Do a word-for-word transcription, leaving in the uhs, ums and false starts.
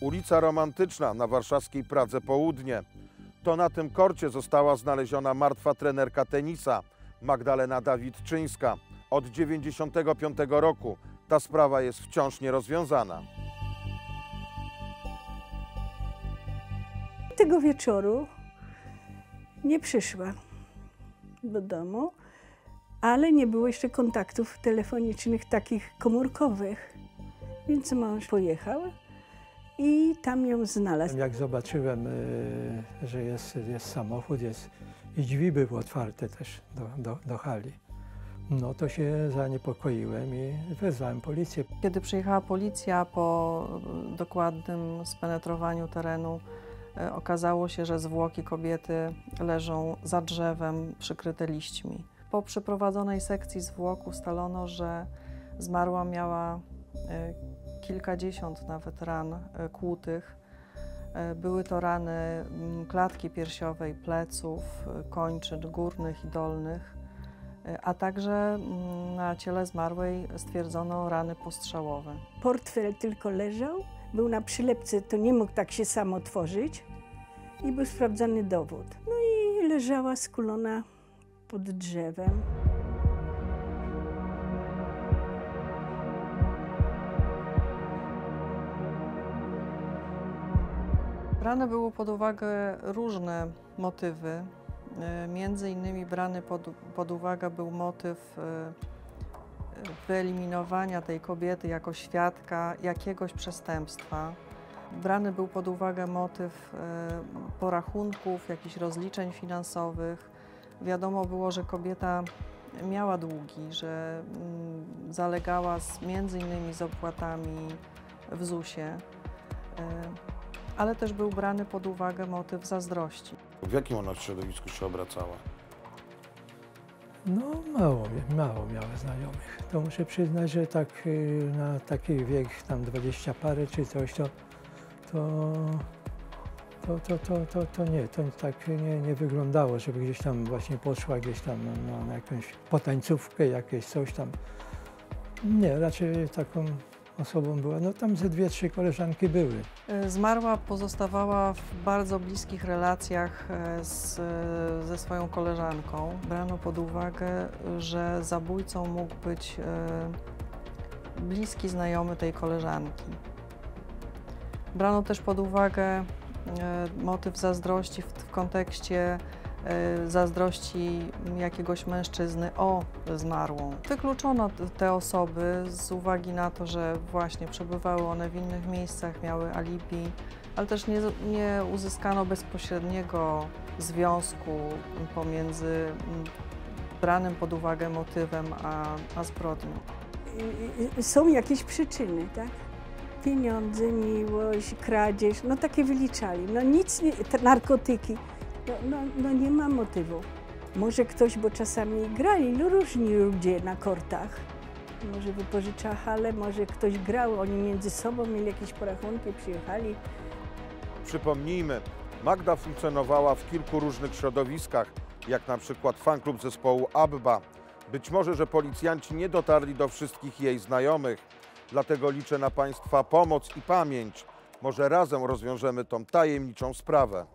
Ulica Romantyczna na warszawskiej Pradze Południe. To na tym korcie została znaleziona martwa trenerka tenisa Magdalena Dawidczyńska. Od dziewięćdziesiątego piątego roku ta sprawa jest wciąż nierozwiązana. Tego wieczoru nie przyszła do domu, ale nie było jeszcze kontaktów telefonicznych takich komórkowych, więc mąż pojechał i tam ją znalazł. Jak zobaczyłem, że jest, jest samochód, jest, i drzwi były otwarte też do, do, do hali, no to się zaniepokoiłem i wezwałem policję. Kiedy przyjechała policja po dokładnym spenetrowaniu terenu, okazało się, że zwłoki kobiety leżą za drzewem przykryte liśćmi. Po przeprowadzonej sekcji zwłok ustalono, że zmarła miała kilkadziesiąt nawet ran kłutych. Były to rany klatki piersiowej, pleców, kończyn górnych i dolnych, a także na ciele zmarłej stwierdzono rany postrzałowe. Portfel tylko leżał, był na przylepce, to nie mógł tak się sam otworzyć i był sprawdzany dowód. No i leżała skulona pod drzewem. Brane było pod uwagę różne motywy. Między innymi brany pod, pod uwagę był motyw wyeliminowania tej kobiety jako świadka jakiegoś przestępstwa. Brany był pod uwagę motyw porachunków, jakichś rozliczeń finansowych. Wiadomo było, że kobieta miała długi, że zalegała z, między innymi z opłatami w zusie, ale też był brany pod uwagę motyw zazdrości. W jakim ona środowisku się obracała? No mało, mało miała znajomych. To muszę przyznać, że tak na taki wiek, tam dwadzieścia parę czy coś, to, to, to, to, to, to, to nie, to tak nie, nie wyglądało, żeby gdzieś tam właśnie poszła gdzieś tam no, na jakąś potańcówkę, jakieś coś tam. Nie, raczej taką osobą była, no tam ze dwie, trzy koleżanki były. Zmarła pozostawała w bardzo bliskich relacjach z, ze swoją koleżanką. Brano pod uwagę, że zabójcą mógł być bliski znajomy tej koleżanki. Brano też pod uwagę motyw zazdrości w, w kontekście zazdrości jakiegoś mężczyzny o zmarłą. Wykluczono te osoby z uwagi na to, że właśnie przebywały one w innych miejscach, miały alibi, ale też nie, nie uzyskano bezpośredniego związku pomiędzy branym pod uwagę motywem a, a zbrodnią. Są jakieś przyczyny, tak? Pieniądze, miłość, kradzież, no takie wyliczali. No nic, nie, narkotyki. No, no, no nie ma motywu. Może ktoś, bo czasami grali no różni ludzie na kortach. Może wypożycza halę, może ktoś grał, oni między sobą mieli jakieś porachunki, przyjechali. Przypomnijmy, Magda funkcjonowała w kilku różnych środowiskach, jak na przykład fanklub zespołu ABBA. Być może, że policjanci nie dotarli do wszystkich jej znajomych, dlatego liczę na Państwa pomoc i pamięć. Może razem rozwiążemy tą tajemniczą sprawę.